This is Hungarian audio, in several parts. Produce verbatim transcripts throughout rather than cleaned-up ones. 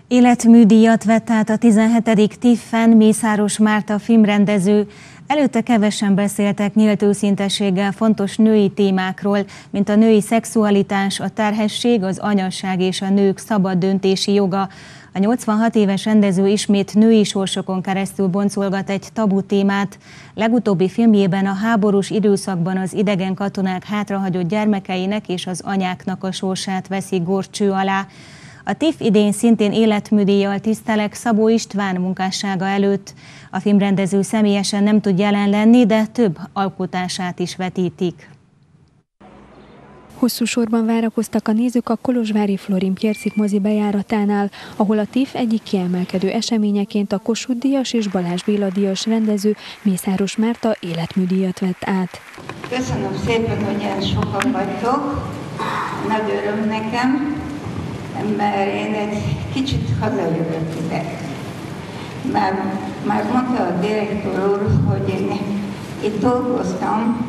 Életműdíjat vett át a tizenhetedik tiffen Mészáros Márta filmrendező. Előtte kevesen beszéltek nyílt őszintességgel fontos női témákról, mint a női szexualitás, a terhesség, az anyaság és a nők szabad döntési joga. A nyolcvanhat éves rendező ismét női sorsokon keresztül boncolgat egy tabu témát. Legutóbbi filmjében a háborús időszakban az idegen katonák hátrahagyott gyermekeinek és az anyáknak a sorsát veszi górcső alá. A tiff idén szintén életműdíjjal tisztelek Szabó István munkássága előtt. A filmrendező személyesen nem tud jelen lenni, de több alkotását is vetítik. Hosszú sorban várakoztak a nézők a kolozsvári Florin Pierszik mozi bejáratánál, ahol a tiff egyik kiemelkedő eseményeként a Kossuth-díjas és Balázs Béla-díjas rendező Mészáros Márta életműdíjat vett át. Köszönöm szépen, hogy ilyen sokan vagytok. Nagy öröm nekem, mert én egy kicsit hazajövök ide. Már, már mondta a direktor úr, hogy én itt dolgoztam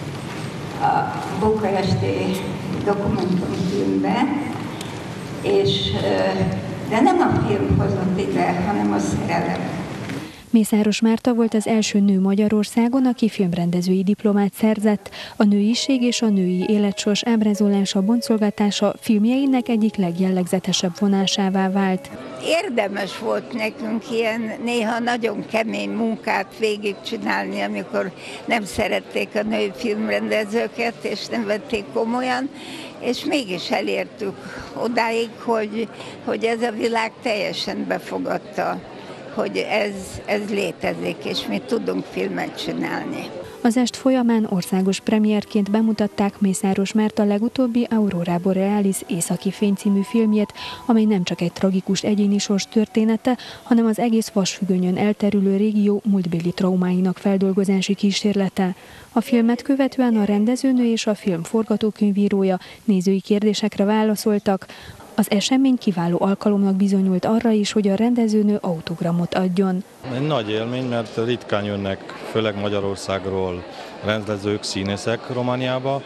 a bukaresti dokumentumfilmben, és, de nem a film hozott ide, hanem a szerelem. Mészáros Márta volt az első nő Magyarországon, aki filmrendezői diplomát szerzett. A nőiség és a női életsors ábrázolása, boncolgatása filmjeinek egyik legjellegzetesebb vonásává vált. Érdemes volt nekünk ilyen néha nagyon kemény munkát végigcsinálni, amikor nem szerették a női filmrendezőket, és nem vették komolyan, és mégis elértük odáig, hogy, hogy ez a világ teljesen befogadta, hogy ez, ez létezik, és mi tudunk filmet csinálni. Az est folyamán országos premierként bemutatták Mészáros Márta legutóbbi Aurora Borealis északi fény című filmjét, amely nem csak egy tragikus egyéni sors története, hanem az egész vasfüggönyön elterülő régió múltbéli traumáinak feldolgozási kísérlete. A filmet követően a rendezőnő és a film forgatókönyvírója nézői kérdésekre válaszoltak. Az esemény kiváló alkalomnak bizonyult arra is, hogy a rendezőnő autogramot adjon. Egy nagy élmény, mert ritkán jönnek, főleg Magyarországról rendezők, színészek Romániába,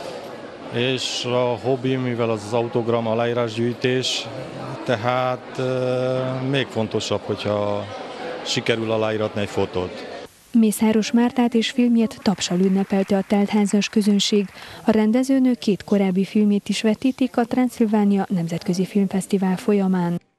és a hobbi, mivel az az autogram aláírásgyűjtés, tehát e, még fontosabb, hogyha sikerül aláíratni egy fotót. Mészáros Mártát és filmjét tapssal ünnepelte a teltházas közönség. A rendezőnő két korábbi filmjét is vetítik a Transzilvánia Nemzetközi Filmfesztivál folyamán.